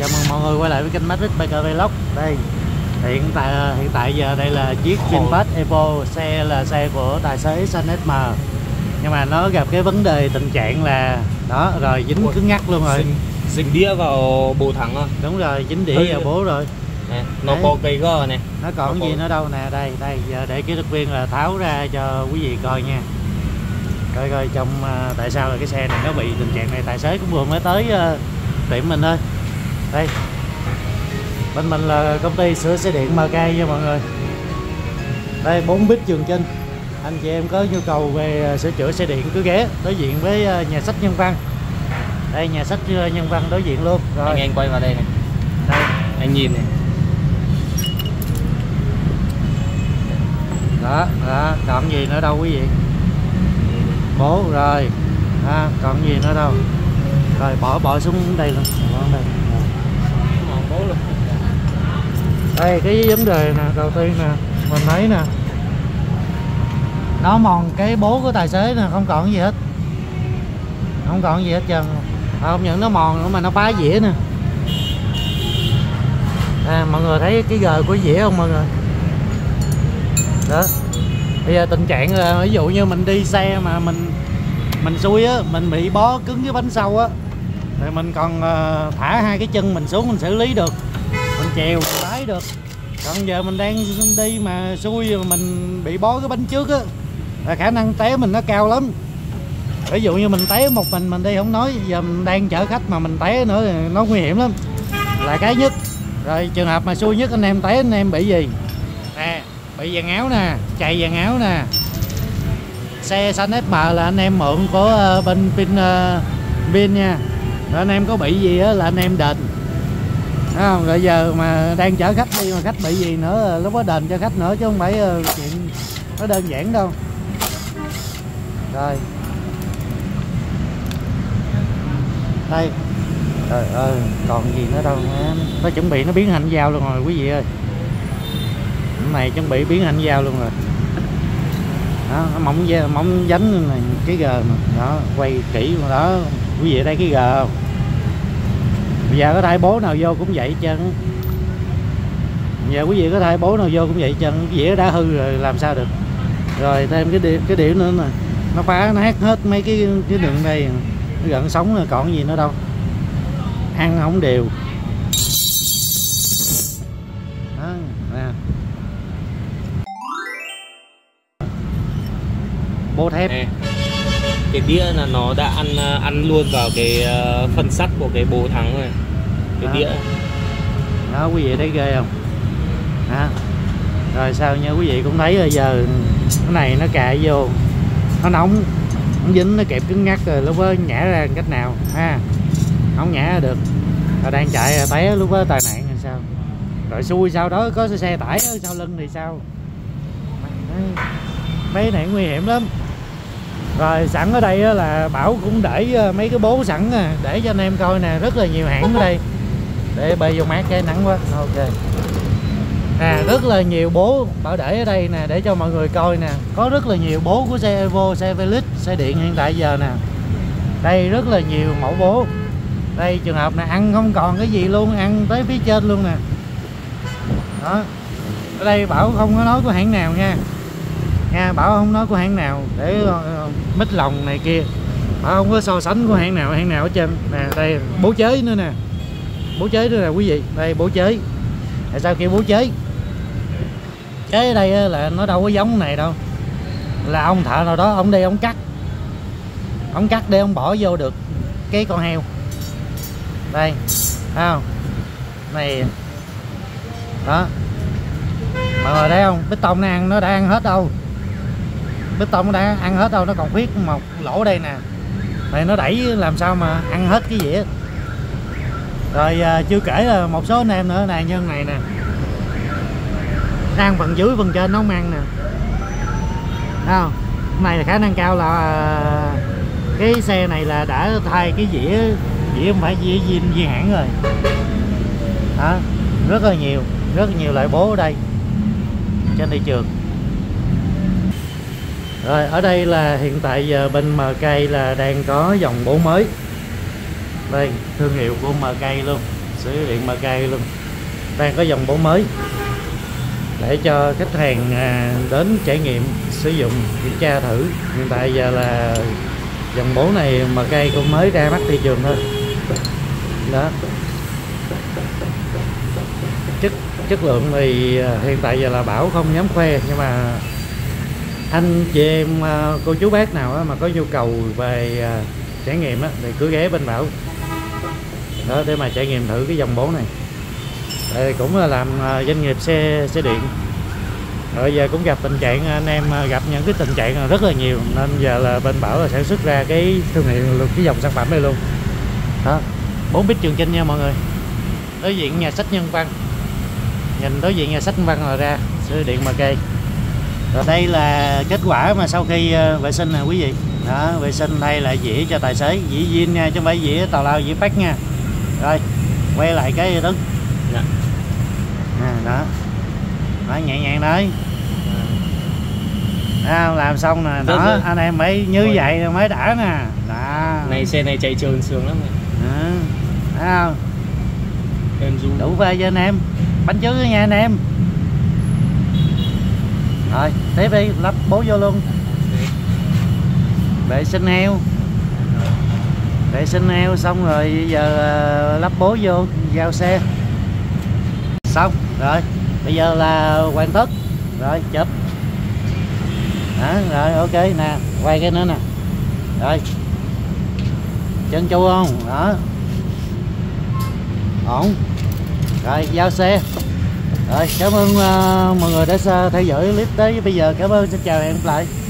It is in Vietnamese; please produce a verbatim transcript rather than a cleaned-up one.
Chào mừng mọi người quay lại với kênh Matrix Biker Vlog. Đây, hiện tại hiện tại giờ đây là chiếc VinFast Evo, xe là xe của tài xế xanh ét em, nhưng mà nó gặp cái vấn đề tình trạng là đó rồi dính cứng ngắc luôn rồi. Dính, dính đĩa vào bồ thắng à? Đúng rồi, dính đĩa vào bố rồi. Nè, nó đấy. Có cây gờ này. Nó còn nó gì có... nữa đâu nè, đây đây giờ để kỹ thuật viên là tháo ra cho quý vị coi nha. Coi coi trong uh, tại sao là cái xe này nó bị tình trạng này. Tài xế cũng vừa mới tới uh, tiệm mình thôi. Đây, bên mình là công ty sửa xe điện em ca nha mọi người. Đây, bốn bít Trường Chinh. Anh chị em có nhu cầu về sửa chữa xe điện cứ ghé đối diện với nhà sách Nhân Văn. Đây, nhà sách Nhân Văn đối diện luôn. Rồi anh, anh quay vào đây này. Đây, anh nhìn này. Đó, đó, còn gì nữa đâu quý vị. Bố rồi. À, còn gì nữa đâu. Rồi bỏ bỏ xuống đây luôn. Bỏ đây. Đây cái vấn đề nè, đầu tiên nè, mình thấy nè, nó mòn cái bố của tài xế nè, không còn gì hết, không còn gì hết trơn. À, không những nó mòn nữa mà nó phá dĩa nè. À, mọi người thấy cái gờ của dĩa không mọi người? Đó. Bây giờ tình trạng là ví dụ như mình đi xe mà mình mình xui á, mình bị bó cứng cái bánh sau á, thì mình còn uh, thả hai cái chân mình xuống mình xử lý được, mình chèo mình lái được. Còn giờ mình đang đi mà xui mà mình bị bó cái bánh trước á, là khả năng té mình nó cao lắm. Ví dụ như mình té một mình mình đi không nói, giờ mình đang chở khách mà mình té nữa thì nó nguy hiểm lắm, là cái nhất. Rồi trường hợp mà xui nhất anh em té anh em bị gì nè, bị vàng áo nè, chạy vàng áo nè. Xe xanh ép em là anh em mượn của uh, bên pin uh, pin nha. Rồi anh em có bị gì á là anh em đền. Đúng không? Rồi giờ mà đang chở khách đi mà khách bị gì nữa lúc đó đền cho khách nữa, chứ không phải uh, chuyện nó đơn giản đâu. Rồi đây, trời ơi còn gì nữa đâu. Nó chuẩn bị nó biến thành dao luôn rồi quý vị ơi. Cái này chuẩn bị biến thành dao luôn rồi. Đó, mỏng mỏng dánh này, cái gờ mà. Đó, quay kỹ đó quý vị, đây cái gờ không? Bây giờ có thay bố nào vô cũng vậy chứ. Bây giờ quý vị có thay bố nào vô cũng vậy chứ. Cái dĩa đã hư rồi làm sao được. Rồi thêm cái điểm, cái điểm nữa nè, nó phá nó hát hết mấy cái cái đường đây, nó gần sống rồi còn gì nữa đâu. Ăn không đều. Đó, nè. Bô thép. Nè, cái đĩa là nó đã ăn ăn luôn vào cái uh, phần sắt của cái bố thắng rồi. Cái đó. Đĩa đó quý vị thấy ghê không? Đó. Rồi sao nha quý vị cũng thấy rồi, giờ cái này nó cài vô nó nóng, nó dính nó kẹp cứng ngắc rồi lúc đó nhả ra cách nào ha, không nhả ra được. Rồi đang chạy té lúc đó tai nạn hay sao, rồi xui sau đó có xe tải ở sau lưng thì sao. Mấy này nguy hiểm lắm. Rồi sẵn ở đây là Bảo cũng để mấy cái bố sẵn để cho anh em coi nè, rất là nhiều hãng ở đây. Để bê vô mát cái nắng quá. Ok. À, rất là nhiều bố Bảo để ở đây nè để cho mọi người coi nè. Có rất là nhiều bố của xe Evo, xe V-Lite, xe điện hiện tại giờ nè. Đây rất là nhiều mẫu bố. Đây trường hợp này ăn không còn cái gì luôn, ăn tới phía trên luôn nè. Đó. Ở đây Bảo không có nói của hãng nào nha. Nha, Bảo không nói của hãng nào để uh, mít lòng này kia. Bảo không có so sánh của hãng nào hãng nào ở trên. Nè, đây bố chế nữa nè. Bố chế nữa nè quý vị. Đây bố chế. Tại sao kêu bố chế? Chế ở đây là nó đâu có giống này đâu. Là ông thợ nào đó ông đi ông cắt. Ông cắt để ông bỏ vô được cái con heo. Đây. Thấy không? Này. Đó. Mọi người thấy không? Bít tông nó ăn nó đã ăn hết đâu. Bít tông nó đã ăn hết đâu, nó còn khuyết một lỗ đây nè. Này nó đẩy làm sao mà ăn hết cái dĩa. Rồi à, chưa kể là một số anh em nữa nè, nhân này nè. Ăn phần dưới phần trên nó không ăn nè. Thấy không? Cái này là khả năng cao là à, cái xe này là đã thay cái dĩa, dĩa không phải dĩa viên viên hãng rồi. Đó, rất là nhiều, rất là nhiều loại bố ở đây trên thị trường. Rồi ở đây là hiện tại giờ bên em ca là đang có dòng bố mới. Đây thương hiệu của em ca luôn, sưởi điện Macay luôn, đang có dòng bố mới để cho khách hàng đến trải nghiệm sử dụng, kiểm tra thử. Hiện tại giờ là dòng bố này Macay cũng mới ra mắt thị trường thôi đó. chất chất lượng thì hiện tại giờ là Bảo không dám khoe, nhưng mà anh chị em cô chú bác nào mà có nhu cầu về trải nghiệm á, thì cứ ghé bên Bảo đó để mà trải nghiệm thử cái dòng bố này. Đây cũng là làm doanh nghiệp xe xe điện, rồi giờ cũng gặp tình trạng anh em gặp những cái tình trạng rất là nhiều, nên giờ là bên Bảo là sản xuất ra cái thương hiệu luôn cái dòng sản phẩm này luôn đó. Bốn bít Trường Chinh nha mọi người, đối diện nhà sách Nhân Văn, nhìn đối diện nhà sách Nhân Văn là ra sưởi điện Macay. Rồi đây là kết quả mà sau khi vệ sinh nè quý vị đó, vệ sinh đây là dĩa cho tài xế, dĩa zin nha chứ không phải dĩa tào lao, dĩa phát nha. Rồi quay lại cái Tấn dạ. À, đó đó nhẹ nhàng đấy à, làm xong nè đó rồi. Anh em mới như rồi. Vậy mới đã nè đó. Này xe này chạy trơn sướng lắm à, thấy không? Đủ vai cho anh em, bánh trước nha anh em. Rồi tiếp đi, lắp bố vô luôn. Vệ sinh heo, vệ sinh heo xong rồi giờ lắp bố vô giao xe xong rồi, bây giờ là hoàn tất rồi, chụp đó, rồi ok nè, quay cái nữa nè, rồi chân chu không đó, ổn rồi, giao xe. Rồi cảm ơn uh, mọi người đã theo dõi clip tới bây giờ. Cảm ơn, xin chào, hẹn gặp lại.